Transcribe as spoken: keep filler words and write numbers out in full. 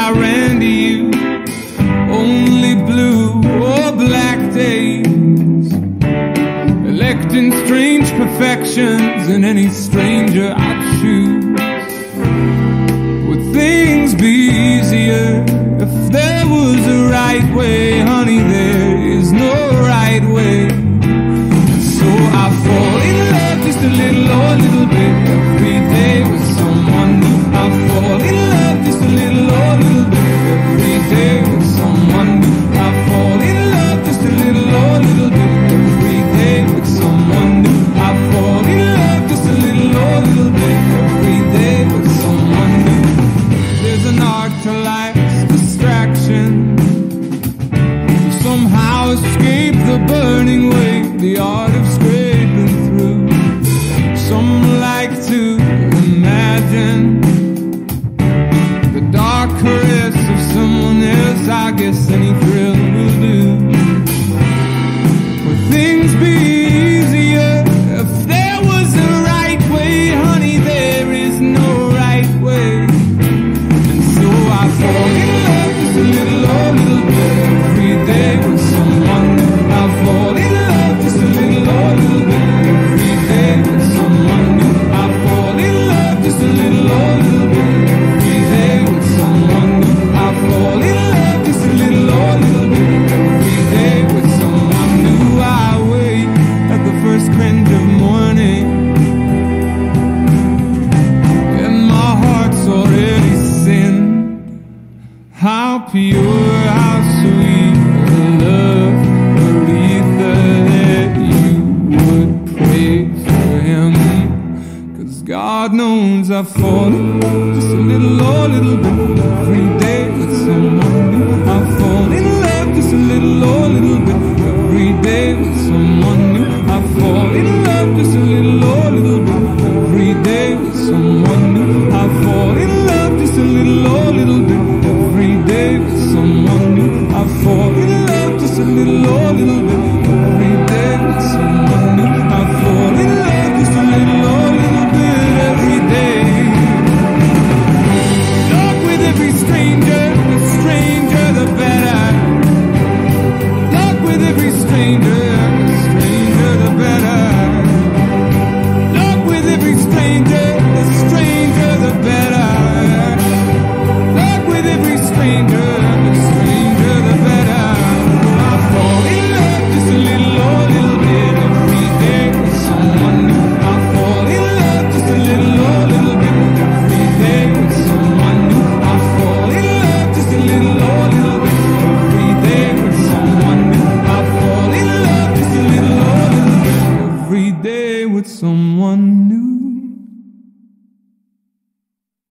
I ran to you. Only blue or black days, electing strange perfections in any stranger I'd choose. Would things be easier if there was a right way? Honey, there is no right way. So I fall in love just a little or a little bit every day with someone new. I fall in love just a little or a little bit every day with someone new. I fall in love just a little or a little bit every day with someone new. I fall in love just a little or a little bit every day with someone new. There's an art to life's distraction, somehow escape the burning weight, the art of scraping through. Some like to imagine the dark caress of someone else. I guess any thrill will do. Would things be easier if there was a right way? Honey, there is no right way. And so I fall in love just a little or a little bit every day with someone new. I fall in love just a little or a little bit every day with someone new. I fall in love just a little or a little bit every day with someone new. I fall in love just a little or a little bit every day with someone new. I wait at the first cringe of morning, and my heart's already sinned. How pure, how sweet the love, Aretha, that you would pray for him. Cause God knows I fall in love just a little or a little bit every